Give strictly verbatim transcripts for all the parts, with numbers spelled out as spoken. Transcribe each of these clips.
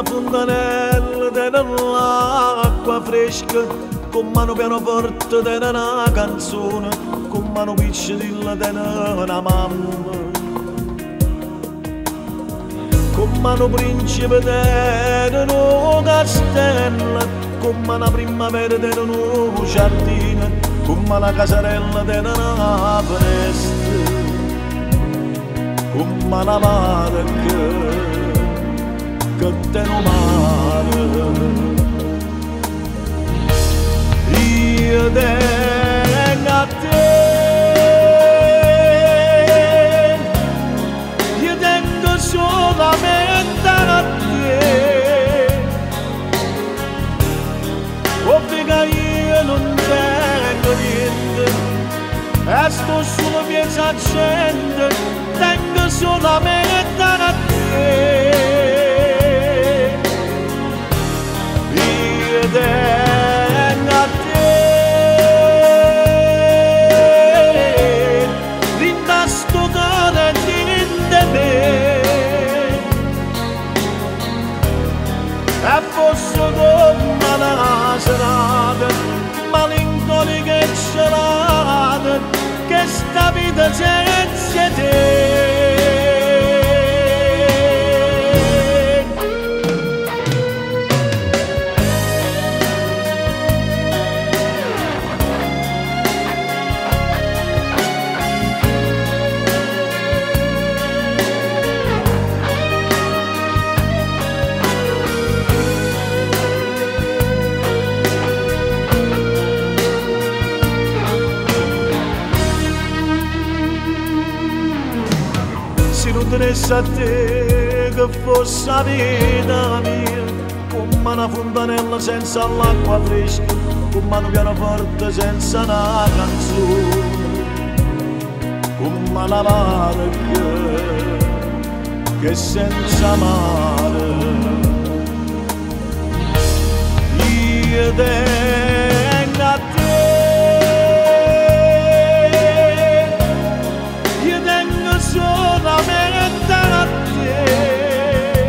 fontanelle dell'acqua fresca, con mano pianoforte di una canzone, con mano picciola di una mamma, con mano principe di un castello, con mano primavera di un giardino, con mano casarella di una finestra, con mano mare che che te non male. Io tengo a te, io tengo solamente a te, ovvio che io non tengo niente, e sto solo piezza gente, tengo solamente a te. Tengo a te, rinda sto cuore di me, e fosse come la serata, malinconica e celata, che sta vita senza te. Se non tenesse a te che fosse la vita mia, come una fontanella senza l'acqua fresca, come un pianoforte senza una canzone, come una barca che senza mare. Io tengo a te, io tengo solamente a te,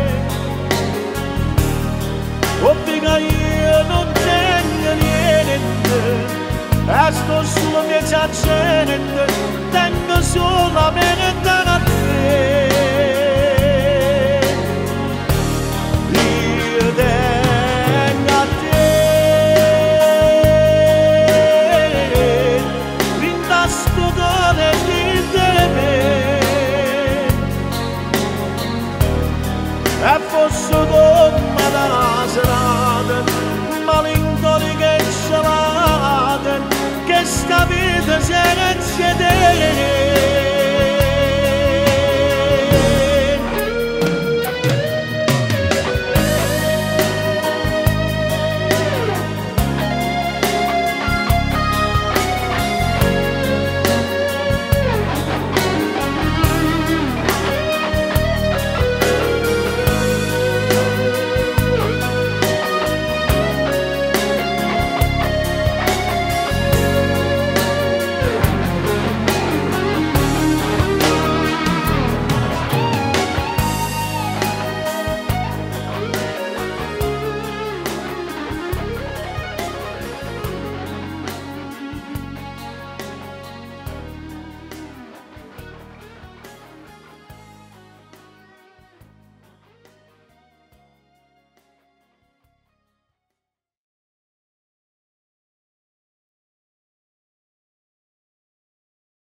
ovvio che io non tengo niente, e sto solo piezza gente, tengo solamente a te. Io tengo a te, rinda sto cuore di me, e fosse come la serata, malinconica e celata, che sta vita senza te.